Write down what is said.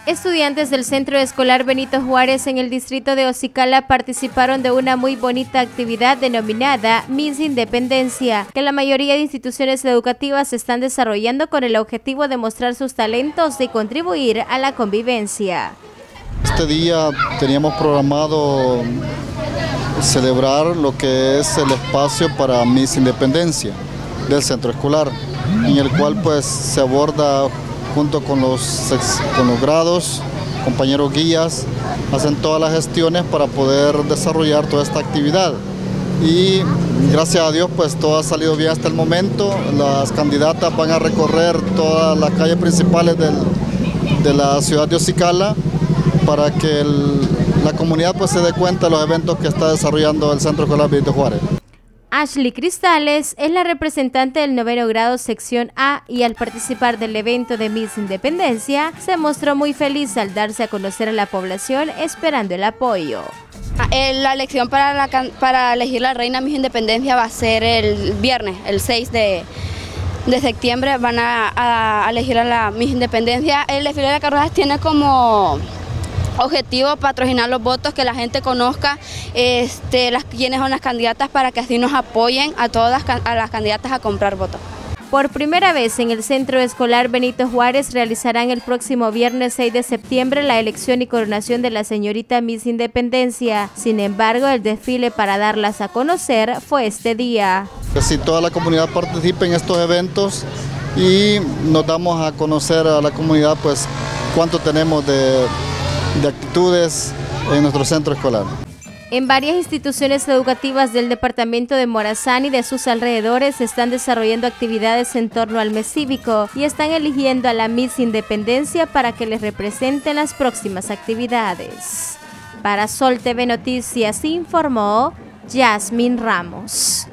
Estudiantes del Centro Escolar Benito Juárez en el distrito de Ocicala participaron de una muy bonita actividad denominada Miss Independencia, que la mayoría de instituciones educativas están desarrollando con el objetivo de mostrar sus talentos y contribuir a la convivencia. Este día teníamos programado celebrar lo que es el espacio para Miss Independencia del centro escolar, en el cual pues se aborda junto con los grados, compañeros guías, hacen todas las gestiones para poder desarrollar toda esta actividad. Y gracias a Dios pues todo ha salido bien hasta el momento. Las candidatas van a recorrer todas las calles principales de la ciudad de Ocicala para que la comunidad pues se dé cuenta de los eventos que está desarrollando el Centro Escolar Benito Juárez. Ashley Cristales es la representante del 9º grado sección A y al participar del evento de Miss Independencia se mostró muy feliz al darse a conocer a la población esperando el apoyo. La elección para elegir la reina Miss Independencia va a ser el viernes, el 6 de septiembre, van a elegir a la Miss Independencia. El desfile de carrozas tiene como objetivo patrocinar los votos, que la gente conozca quiénes son las candidatas para que así nos apoyen a todas las candidatas a comprar votos. Por primera vez en el Centro Escolar Benito Juárez realizarán el próximo viernes 6 de septiembre la elección y coronación de la señorita Miss Independencia. Sin embargo, el desfile para darlas a conocer fue este día. Que si toda la comunidad participa en estos eventos y nos damos a conocer a la comunidad pues cuánto tenemos de actitudes en nuestro centro escolar. En varias instituciones educativas del departamento de Morazán y de sus alrededores están desarrollando actividades en torno al mes cívico y están eligiendo a la Miss Independencia para que les represente en las próximas actividades. Para Sol TV Noticias informó Yasmin Ramos.